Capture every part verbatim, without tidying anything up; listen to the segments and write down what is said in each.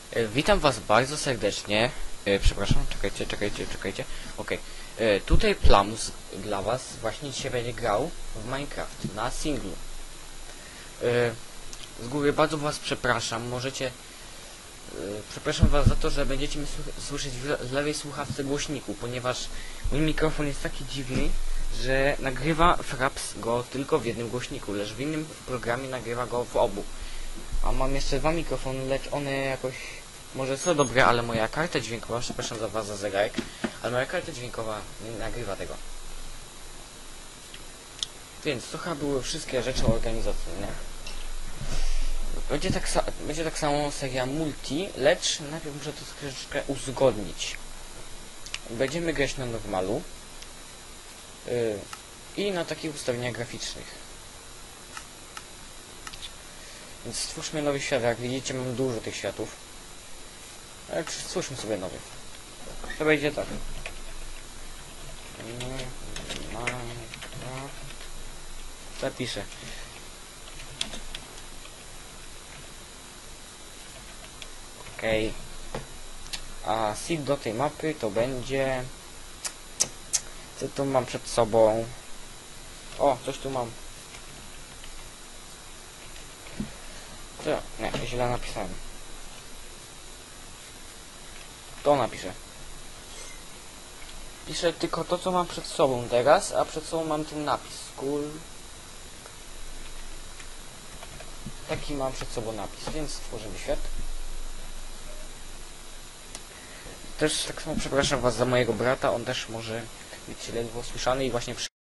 E, Witam was bardzo serdecznie. E, Przepraszam, czekajcie, czekajcie, czekajcie. Okej. E, Tutaj Plums dla was właśnie dzisiaj będzie grał w Minecraft na singlu. E, Z góry bardzo was przepraszam, możecie... e, Przepraszam was za to, że będziecie mnie sły- słyszeć w le- w lewej słuchawce głośniku, ponieważ mój mikrofon jest taki dziwny, że nagrywa Fraps go tylko w jednym głośniku, lecz w innym programie nagrywa go w obu. A mam jeszcze dwa mikrofony, lecz one jakoś... Może są dobre, ale moja karta dźwiękowa, przepraszam za was za zegarek, ale moja karta dźwiękowa nie nagrywa tego. Więc to chyba były wszystkie rzeczy organizacyjne. Będzie tak, sa będzie tak samo seria multi, lecz najpierw muszę to troszeczkę uzgodnić. Będziemy grać na normalu yy, i na takich ustawieniach graficznych. Więc stwórzmy nowy świat. Jak widzicie, mam dużo tych światów. Ale stwórzmy sobie nowy. To będzie tak. Zapiszę. Okej. Okay. A seed do tej mapy to będzie... Co tu mam przed sobą? O, coś tu mam. To, nie, źle napisałem. To napiszę. Piszę tylko to, co mam przed sobą teraz, a przed sobą mam ten napis. Cool. Taki mam przed sobą napis, więc stworzymy świat. Też tak samo przepraszam was za mojego brata, on też może być ledwo słyszany i właśnie przy...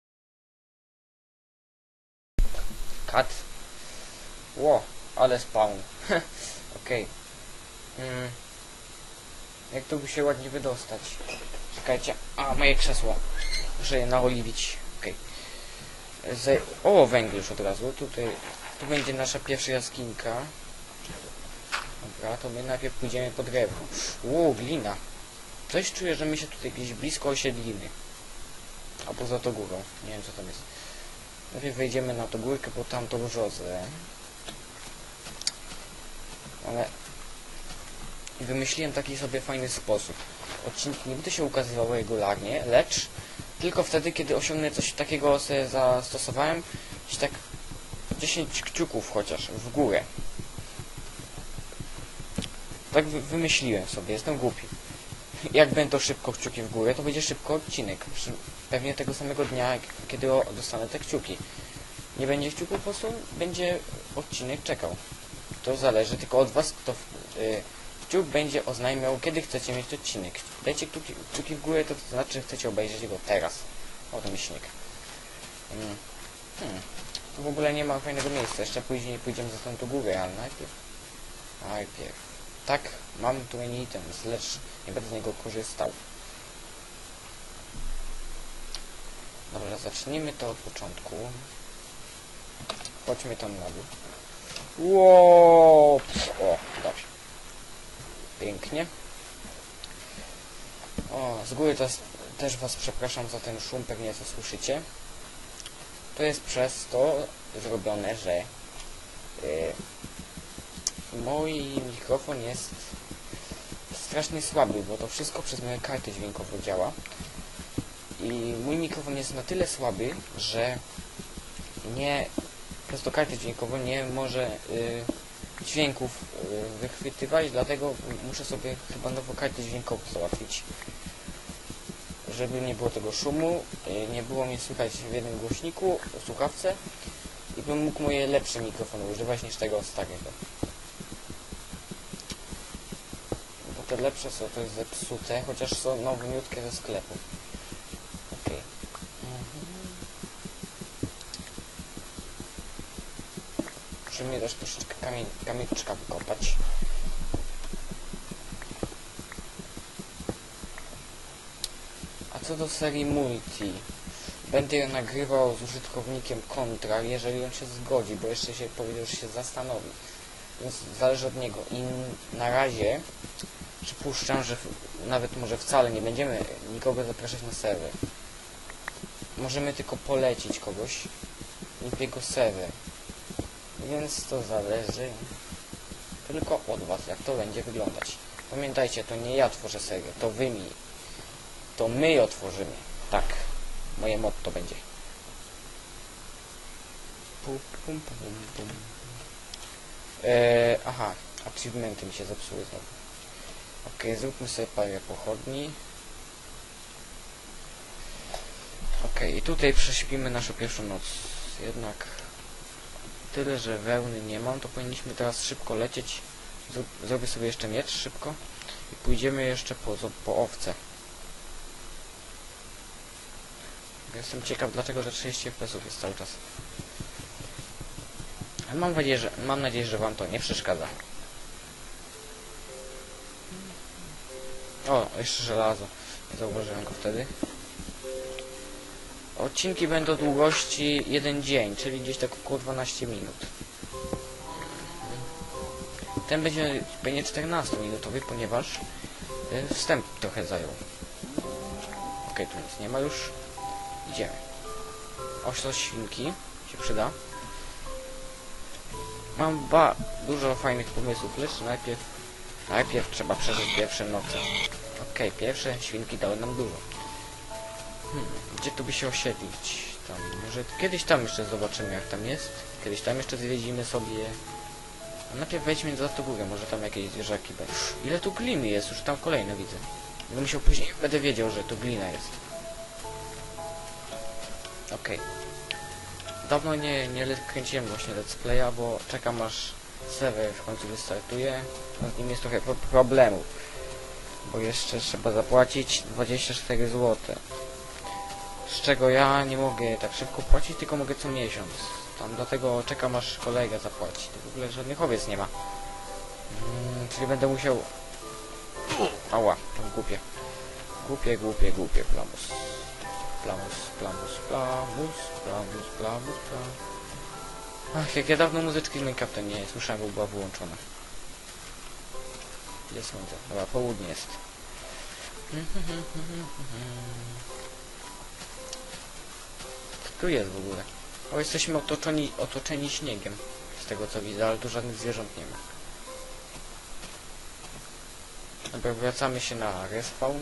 Kat. Ło, ale spawn. Okej. Okay. Mm. Jak tu by się ładnie wydostać? Czekajcie. A, moje krzesło. Muszę je naoliwić. Okej. Okay. O, węgiel już od razu. Tutaj... Tu będzie nasza pierwsza jaskinka. Dobra, to my najpierw pójdziemy po drewno. Ło, glina. Coś czuję, że my się tutaj gdzieś blisko osiedlimy. A poza to górą. Nie wiem, co tam jest. Najpierw wejdziemy na tą górkę, po tamtą brzozę. Ale... Wymyśliłem taki sobie fajny sposób. Odcinki nie będą się ukazywały regularnie, lecz tylko wtedy, kiedy osiągnę coś takiego, sobie zastosowałem. Gdzieś tak dziesięć kciuków chociaż w górę. Tak wy wymyśliłem sobie, jestem głupi. Jak będą szybko kciuki w górę, to będzie szybko odcinek. Pewnie tego samego dnia, kiedy dostanę te kciuki. Nie będzie kciuków, po prostu będzie odcinek czekał. To zależy tylko od was, kto... Yy, Kciuk będzie oznajmiał, kiedy chcecie mieć odcinek. Dajcie kciuki, kciuki w górę, to, to znaczy, że chcecie obejrzeć go teraz. O, to mi śnieg. Hmm. Hmm. Tu w ogóle nie ma fajnego miejsca. Jeszcze później pójdziemy za tą tu górę, ale najpierw... Najpierw... Tak, mam tu many items, lecz nie będę z niego korzystał. Dobra, zacznijmy to od początku. Chodźmy tam na dół. Ło! O, dobrze. Pięknie. O, z góry to też was przepraszam za ten szum, pewnie co słyszycie. To jest przez to zrobione, że yy, mój mikrofon jest strasznie słaby, bo to wszystko przez moją kartę dźwiękową działa. I mój mikrofon jest na tyle słaby, że nie przez to kartę dźwiękową nie może yy, dźwięków yy, wychwytywać, dlatego muszę sobie chyba nową kartę dźwiękową załatwić, żeby nie było tego szumu, yy, nie było mnie słychać w jednym głośniku, w słuchawce i bym mógł moje lepsze mikrofony używać niż tego starego. Bo te lepsze są to jest zepsute, chociaż są nowiutkie ze sklepu. Okej. Okay. Musimy też troszeczkę kamie kamieczka wykopać. A co do serii multi, będę ją nagrywał z użytkownikiem kontra, jeżeli on się zgodzi, bo jeszcze się powiedział, że się zastanowi. Więc zależy od niego. I na razie przypuszczam, że nawet może wcale nie będziemy nikogo zapraszać na serwer. Możemy tylko polecić kogoś lub jego serwer. Więc to zależy. tylko od was, jak to będzie wyglądać. Pamiętajcie, to nie ja tworzę serię, to wy mi. To my ją tworzymy. Tak, moje motto będzie. Pum, pum, pum, pum. Eee, aha, achievementy mi się zepsuły znowu. Okej, okay, zróbmy sobie parę pochodni. Okej, okay, i tutaj prześpimy naszą pierwszą noc. Jednak tyle, że wełny nie mam, to powinniśmy teraz szybko lecieć. Zrób, zrobię sobie jeszcze miecz szybko i pójdziemy jeszcze po, po owce. Jestem ciekaw, dlaczego że trzydzieści F P S ów jest cały czas. Ale mam nadzieję, że, mam nadzieję, że wam to nie przeszkadza. O, jeszcze żelazo. Nie zauważyłem go wtedy. Odcinki będą długości jeden dzień, czyli gdzieś tak około dwanaście minut. Ten będzie, będzie czternastominutowy, ponieważ y, wstęp trochę zajął. Okej, okay, tu nic nie ma już. Idziemy. Oślo świnki się przyda. Mam ba dużo fajnych pomysłów, lecz najpierw najpierw trzeba przeżyć pierwsze noce. Okej, okay, pierwsze świnki dały nam dużo. Hmm, gdzie tu by się osiedlić? Tam, może kiedyś tam jeszcze zobaczymy, jak tam jest. Kiedyś tam jeszcze zwiedzimy sobie. A najpierw wejdźmy za tą górę, może tam jakieś zwierzaki będą. Ile tu gliny jest? Już tam kolejne widzę. Będę musiał później, będę wiedział, że tu glina jest. Okej. Okay. Dawno nie, nie kręciłem właśnie let's playa, bo czekam aż serwer w końcu wystartuje. Z nim jest trochę pro problemów. Bo jeszcze trzeba zapłacić dwadzieścia cztery złote. Z czego ja nie mogę tak szybko płacić, tylko mogę co miesiąc. Tam dlatego czekam aż kolega zapłaci. To w ogóle żadnych owiec nie ma. Hmm, czyli będę musiał... Ała, to głupie. Głupie, głupie, głupie, plamus. Plamus, plamus, plamus, plamus, plamus, plamus. Ach, jak ja dawno muzyczki z Minecrafta nie słyszałem, bo była wyłączona. Gdzie słońce? Dobra, południe jest. Co tu jest w ogóle? O, jesteśmy otoczeni, otoczeni śniegiem. Z tego co widzę, ale tu żadnych zwierząt nie ma. Dobra, wracamy się na respawn.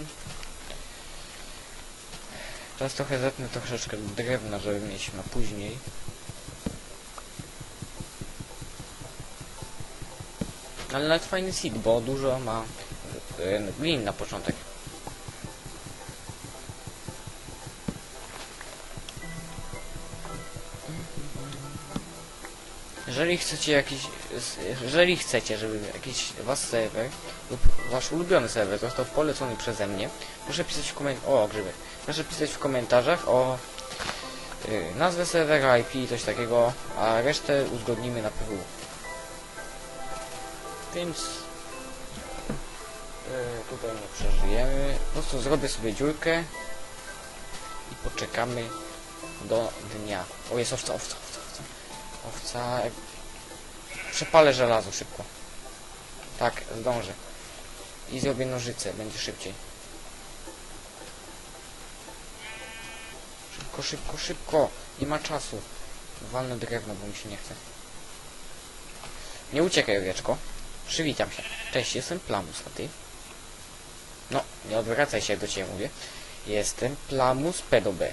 Teraz trochę zetnę troszeczkę drewna, żeby mieć na później. Ale nawet fajny seed, bo dużo ma yy, glin na początek. Jeżeli chcecie jakiś, jeżeli chcecie, żeby jakiś wasz serwer lub wasz ulubiony serwer został polecony przeze mnie, proszę pisać w komentarzach, o grzyby, proszę pisać w komentarzach o yy, nazwę serwera, I P i coś takiego, a resztę uzgodnimy na P W. Więc yy, tutaj nie przeżyjemy, po prostu zrobię sobie dziurkę i poczekamy do dnia. O, jest owca, owca, owca, owca. Owca... Przepalę żelazo szybko. Tak, zdążę. I zrobię nożyce, będzie szybciej. Szybko, szybko, szybko. Nie ma czasu. Walnę drewno, bo mi się nie chce. Nie uciekaj, owieczko. Przywitam się. Cześć, jestem Plamus, a ty? No, nie odwracaj się, jak do ciebie mówię. Jestem Plamus Pedobe.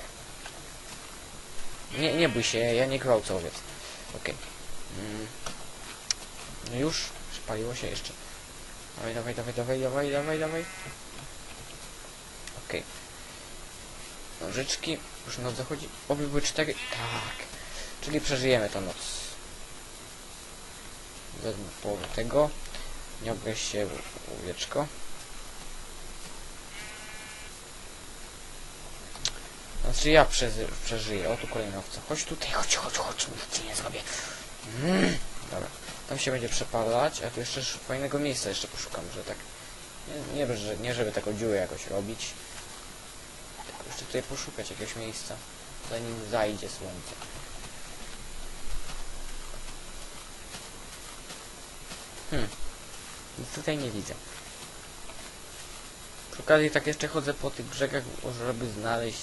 Nie, nie bój się, ja nie gwałcę owiec. Okej. Okay. Mm. No już, spaliło się jeszcze. Dawaj, dawaj, dawaj, dawaj, dawaj, dawaj, dawaj. Okej. Okay. Nożyczki, już noc zachodzi. Oby były cztery. Tak. Czyli przeżyjemy tę noc. Wezmę połowę tego. Nie obweź się, owieczko. Znaczy ja przeżyję. O, tu kolejna owca. Chodź tutaj, chodź, chodź, chodź. Nic ci nie zrobię. Mm. Dobra. Tam się będzie przepalać, a tu jeszcze fajnego miejsca jeszcze poszukam, że tak... Nie, nie, że, nie żeby taką dziurę jakoś robić. Tylko jeszcze tutaj poszukać jakiegoś miejsca, zanim zajdzie słońce. Hmm. Nic tutaj nie widzę. Przy okazji tak jeszcze chodzę po tych brzegach, żeby znaleźć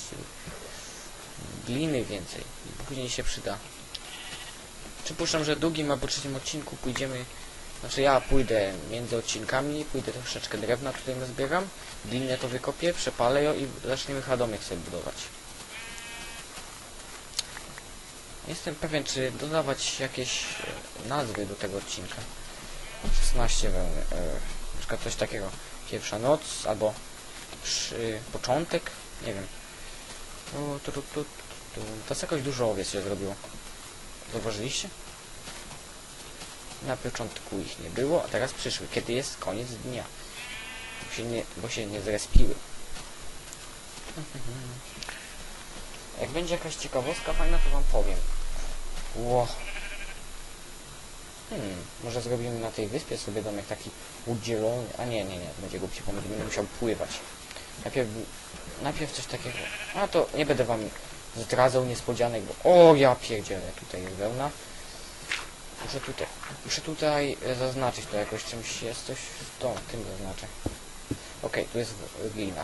gliny więcej. I później się przyda. Przypuszczam, że w drugim albo trzecim odcinku pójdziemy Znaczy ja pójdę między odcinkami, pójdę troszeczkę drewna tutaj nazbieram, glinę to wykopię, przepalę ją i zaczniemy chyba domek sobie budować. Nie jestem pewien, czy dodawać jakieś e, nazwy do tego odcinka. szesnaście wełny, e, na przykład coś takiego. Pierwsza noc, albo przy, początek, nie wiem. O, tu, tu, tu, tu. To jakoś dużo owiec się zrobiło. Zauważyliście? Na początku ich nie było, a teraz przyszły, kiedy jest koniec dnia. Bo się nie, bo się nie zrespiły. Jak będzie jakaś ciekawostka fajna, to wam powiem. Ło. Hmm, może zrobimy na tej wyspie sobie domek taki udzielony. A nie, nie, nie, będzie głupie pomysł, będę musiał pływać. Najpierw, najpierw coś takiego. A to nie będę wam zdradzał niespodzianek, bo... O, ja pierdzielę, tutaj jest wełna. Muszę tutaj, muszę tutaj zaznaczyć to jakoś czymś, jest coś w to, tym zaznaczę. Okej, tu jest glina.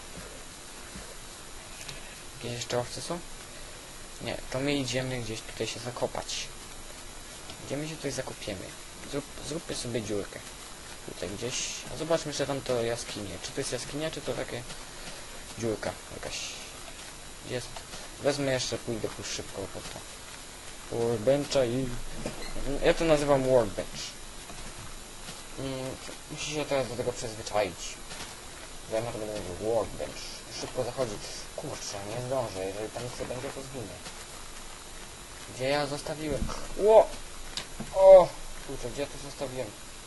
Jakieś jeszcze owce są? Nie, to my idziemy gdzieś tutaj się zakopać. Gdzie my się tutaj zakopiemy? Zrób, zróbmy sobie dziurkę. Tutaj gdzieś. A zobaczmy, czy tam to jaskinie. Czy to jest jaskinia, czy to takie dziurka jakaś. Jest. Wezmę jeszcze, pójdę tu szybko po to. Workbencha i... Ja to nazywam workbench. Hmm, musi się teraz do tego przyzwyczaić. Ja na to będę mówił workbench. Szybko zachodzi. Kurczę, nie zdążę. Jeżeli tam nic nie będzie, to zginę. Gdzie ja zostawiłem? Ło! O! Kurczę, gdzie ja to zostawiłem?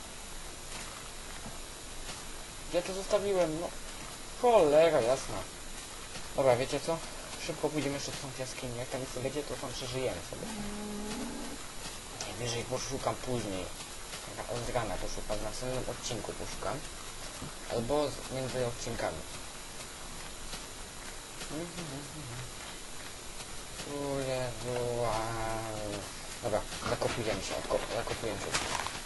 Gdzie to zostawiłem? No. Cholera, jasna. Dobra, wiecie co? Szybko pójdziemy jeszcze w tą jaskinię. Jak tam nic nie będzie, to tam przeżyjemy sobie. Najwyżej poszukam później. Od rana poszukam, w następnym odcinku poszukam. Albo z, między odcinkami. O Jezu, wow. Dobra, zakopujemy się, zakopujemy się.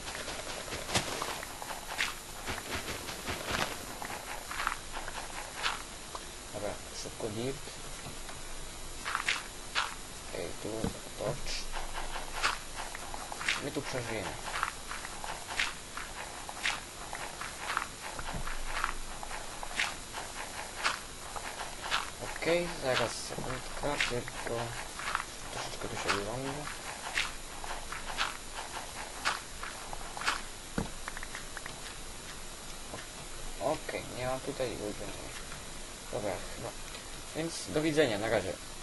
Dobra, szybko dirt. Okej, tu torch. My tu przeżyjemy. Okej, zaraz sekundka, tylko troszeczkę tu się urąbę. Okej, nie mam tutaj ulubienia. Dobra, chyba. Więc do widzenia, na razie.